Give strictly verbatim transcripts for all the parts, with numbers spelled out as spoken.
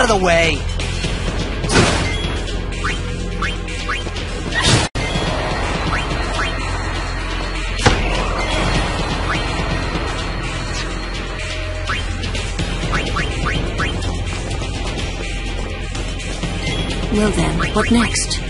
the way! Well then, what next?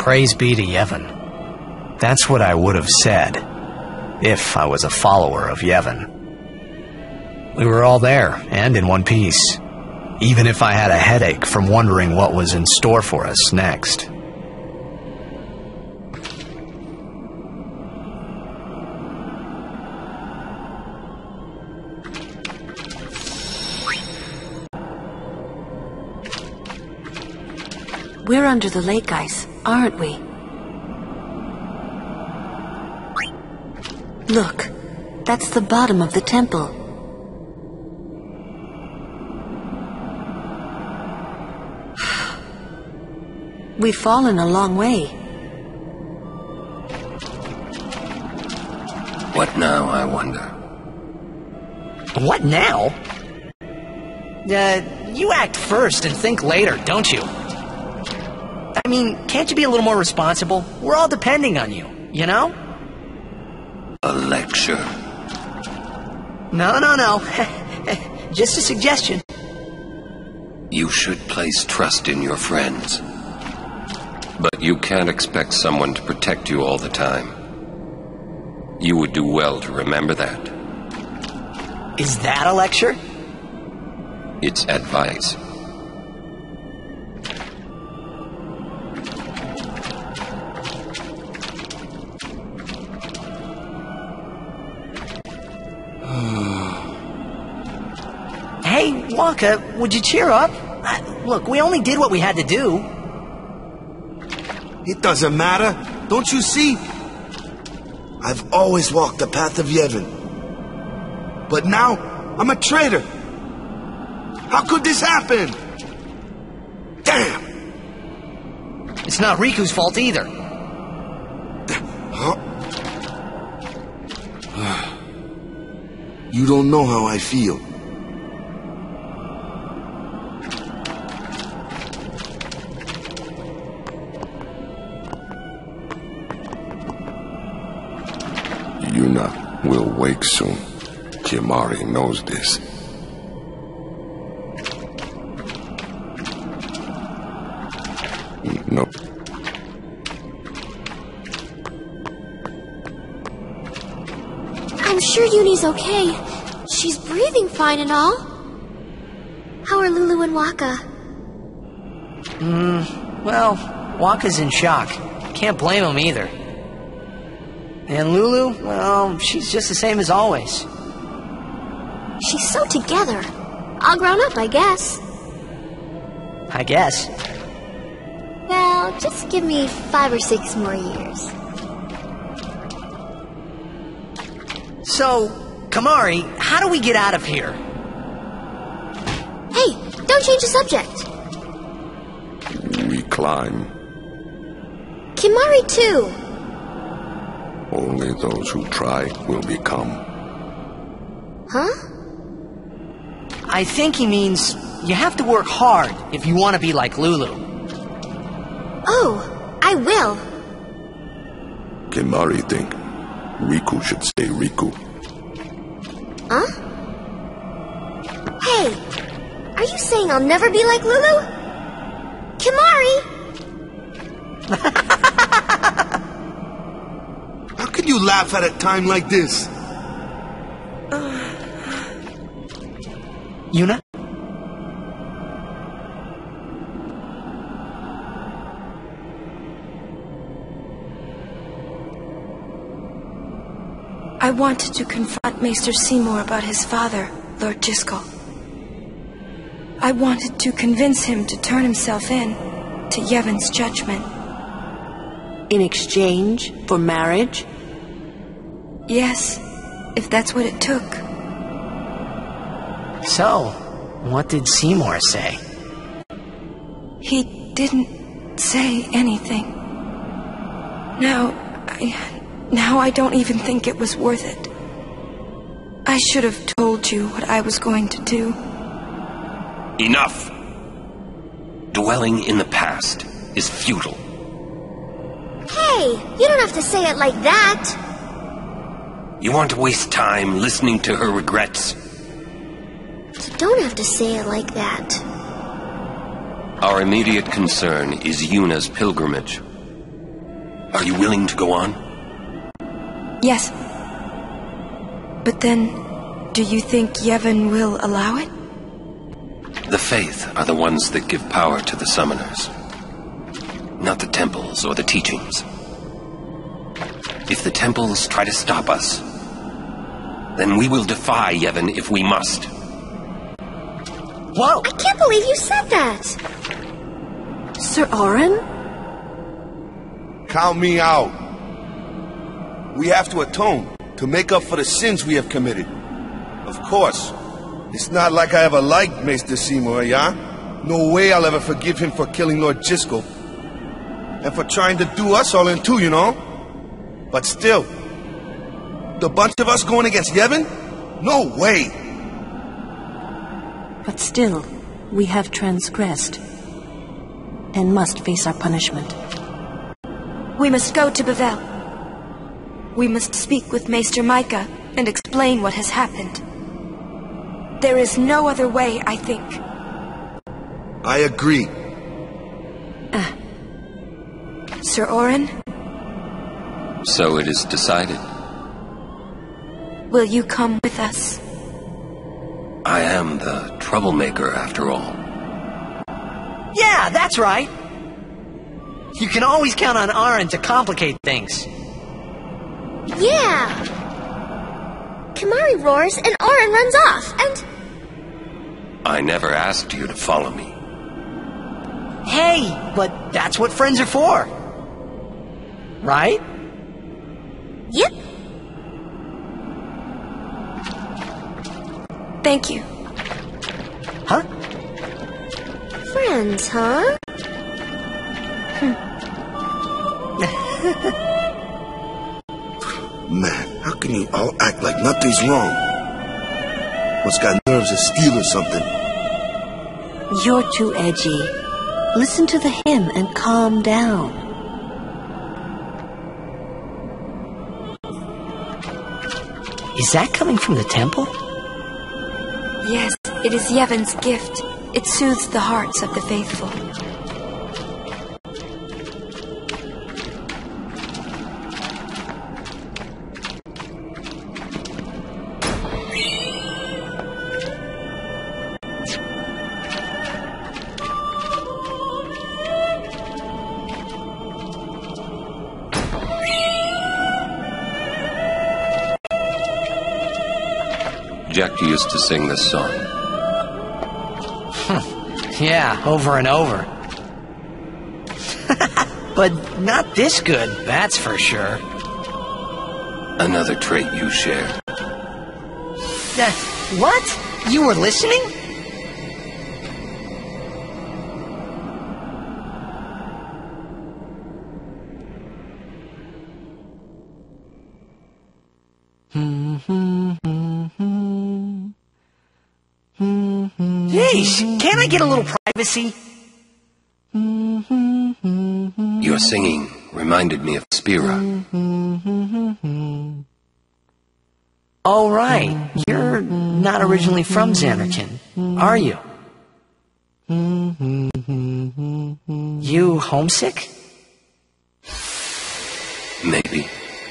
praise be to Yevon. That's what I would have said, if I was a follower of Yevon. We were all there, and in one piece, even if I had a headache from wondering what was in store for us next. We're under the lake ice, aren't we? Look, that's the bottom of the temple. We've fallen a long way. What now, I wonder? What now? Uh, you act first and think later, don't you? I mean, can't you be a little more responsible? We're all depending on you, you know? A lecture? No, no, no. Just a suggestion. You should place trust in your friends. But you can't expect someone to protect you all the time. You would do well to remember that. Is that a lecture? It's advice. Hey, Wakka, would you cheer up? Uh, look, we only did what we had to do. It doesn't matter. Don't you see? I've always walked the path of Yevon. But now, I'm a traitor. How could this happen? Damn! It's not Riku's fault either. Huh? You don't know how I feel. Yuna will wake soon. Kimahri knows this. No. I'm sure Yuni's okay. She's breathing fine and all. How are Lulu and Wakka? Hmm, well, Wakka's in shock. Can't blame him either. And Lulu, well, she's just the same as always. She's so together. All grown up, I guess. I guess. Well, just give me five or six more years. So, Kimahri, how do we get out of here? Hey, don't change the subject. We climb. Kimahri, too. Only those who try will become. Huh? I think he means you have to work hard if you want to be like Lulu. Oh, I will. Kimahri think Riku should stay Riku. Huh? Hey, are you saying I'll never be like Lulu? Kimahri! How can you laugh at a time like this? Yuna? I wanted to confront Maester Seymour about his father, Lord Jyscal. I wanted to convince him to turn himself in to Yevon's judgment. In exchange for marriage? Yes, if that's what it took. So, what did Seymour say? He didn't say anything. Now, I... Now I don't even think it was worth it. I should have told you what I was going to do. Enough! Dwelling in the past is futile. Hey, you don't have to say it like that. You want to waste time listening to her regrets? You don't have to say it like that. Our immediate concern is Yuna's pilgrimage. Are you willing to go on? Yes. But then, do you think Yevon will allow it? The Faith are the ones that give power to the summoners. Not the temples or the teachings. If the temples try to stop us, then we will defy Yevon if we must. Whoa! I can't believe you said that! Sir Auron? Count me out. We have to atone to make up for the sins we have committed. Of course. It's not like I ever liked Maester Seymour, yeah? No way I'll ever forgive him for killing Lord Jyscal. And for trying to do us all in two, you know? But still, the bunch of us going against Yevon? No way! But still, we have transgressed. And must face our punishment. We must go to Bevelle. We must speak with Maester Micah and explain what has happened. There is no other way, I think. I agree. Uh, Sir Auron? So it is decided. Will you come with us? I am the troublemaker, after all. Yeah, that's right. You can always count on Auron to complicate things. Yeah! Kimahri roars and Auron runs off, and... I never asked you to follow me. Hey, but that's what friends are for. Right? Yep. Thank you. Huh? Friends, huh? Man, how can you all act like nothing's wrong? Must got nerves of steel or something. You're too edgy. Listen to the hymn and calm down. Is that coming from the temple? Yes, it is Yevon's gift. It soothes the hearts of the faithful. Jack used to sing this song. Yeah, over and over. But not this good, that's for sure. Another trait you share. Uh, what? You were listening? Jeez, can't I get a little privacy? Your singing reminded me of Spira. Oh, right. You're not originally from Zanarkand, are you? You homesick? Maybe.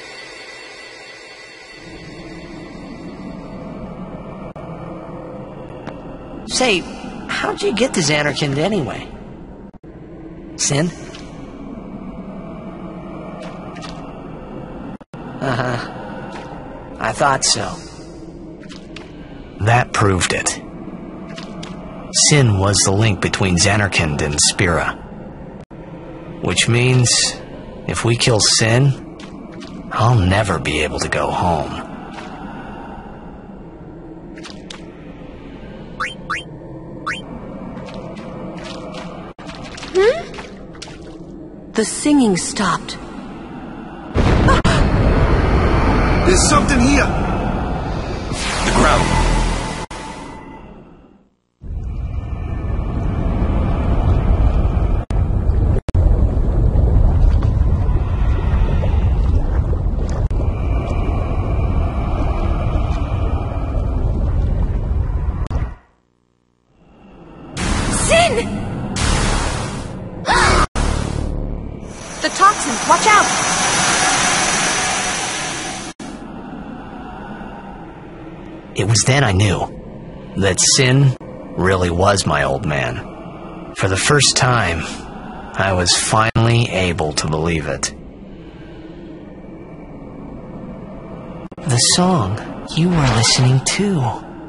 Say, how'd you get to Zanarkand anyway? Sin? Uh-huh. I thought so. That proved it. Sin was the link between Zanarkand and Spira. Which means, if we kill Sin, I'll never be able to go home. The singing stopped. There's something here. The ground. The talk Jackson, watch out! It was then I knew that Sin really was my old man. For the first time, I was finally able to believe it. The song you were listening to.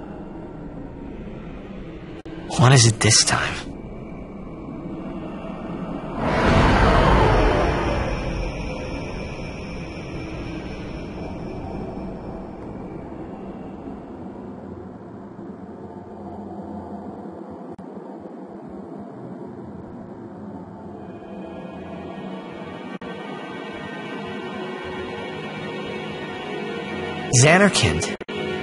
What is it this time? Zanarkand.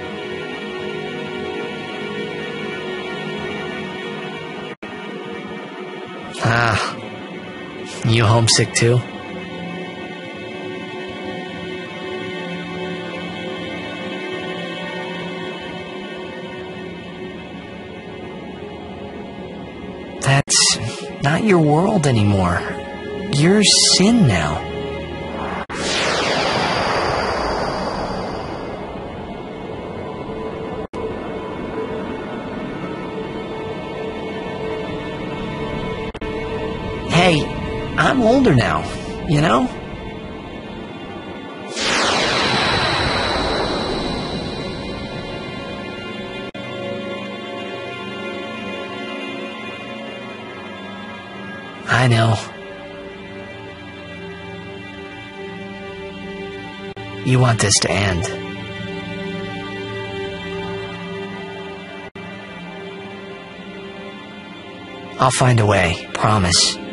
Ah, you homesick too? That's not your world anymore. You're Sin now. Hey, I'm older now, you know? I know. You want this to end. I'll find a way, promise.